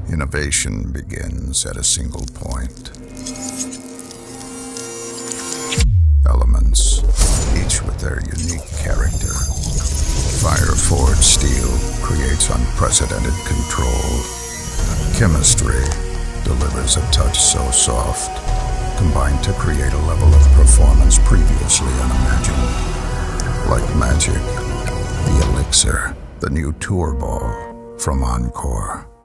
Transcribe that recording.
Innovation begins at a single point. Elements, each with their unique character. Fire-forged steel creates unprecedented control. Chemistry delivers a touch so soft, combined to create a level of performance previously unimagined. Like magic, the ELIXR, the new tour ball from OnCore.